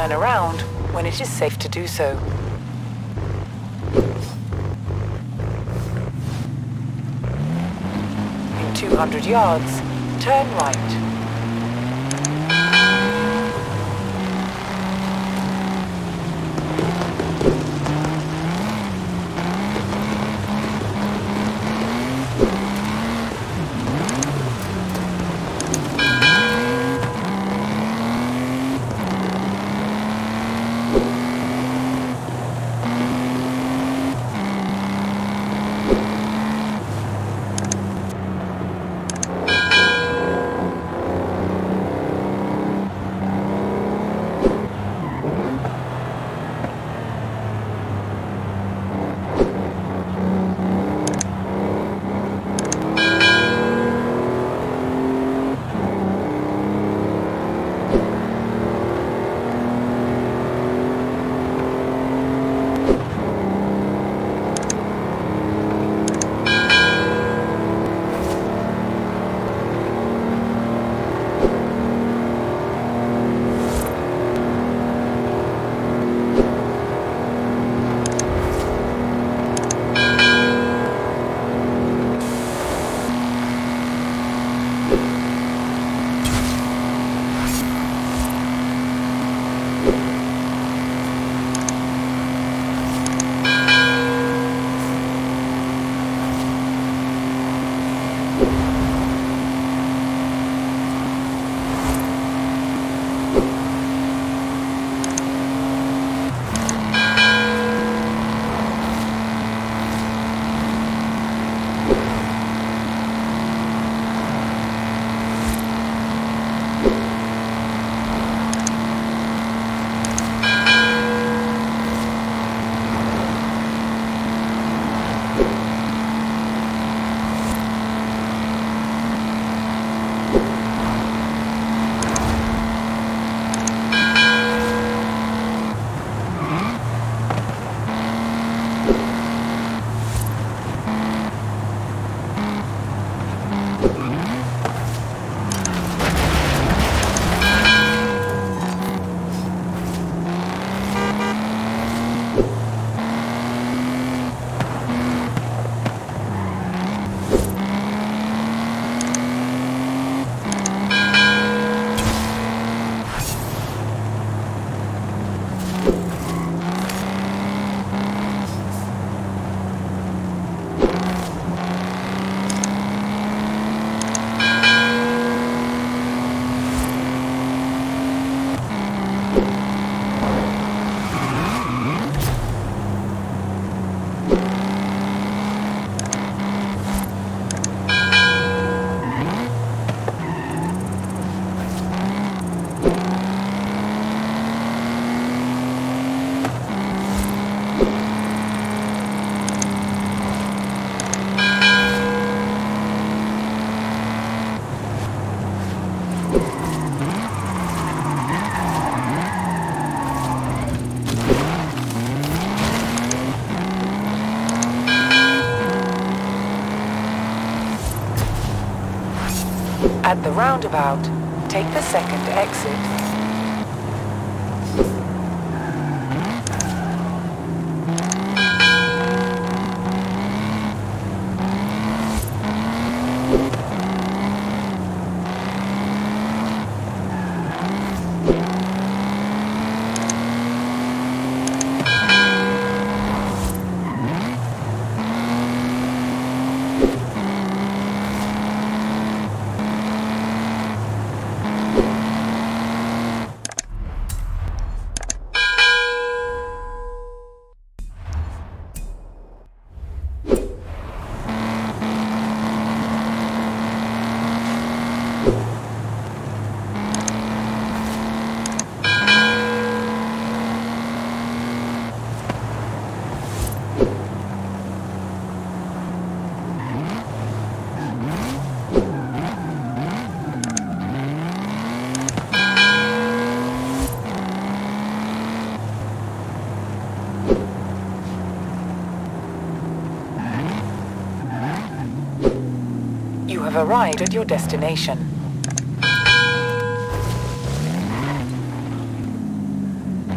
turn around when it is safe to do so. In 200 yards, turn right. At the roundabout, take the second exit. You have arrived at your destination.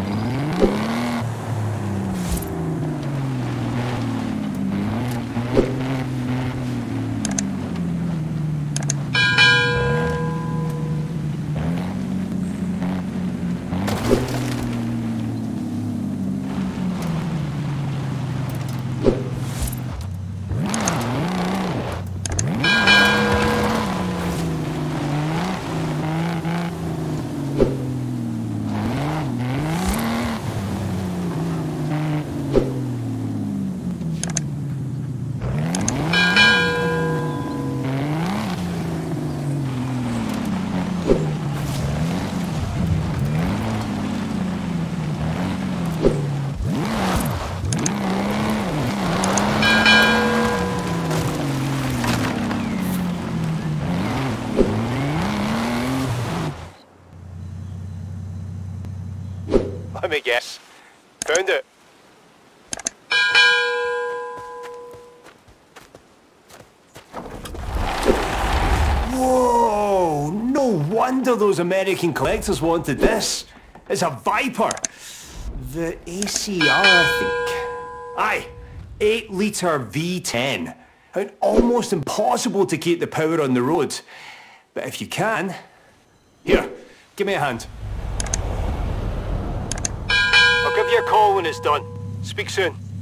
me guess. Found it. Whoa! No wonder those American collectors wanted this. It's a Viper. The ACR, I think. Aye, 8-litre V10. And almost impossible to keep the power on the road. But if you can... Here, give me a hand. I'll give you a call when it's done. Speak soon.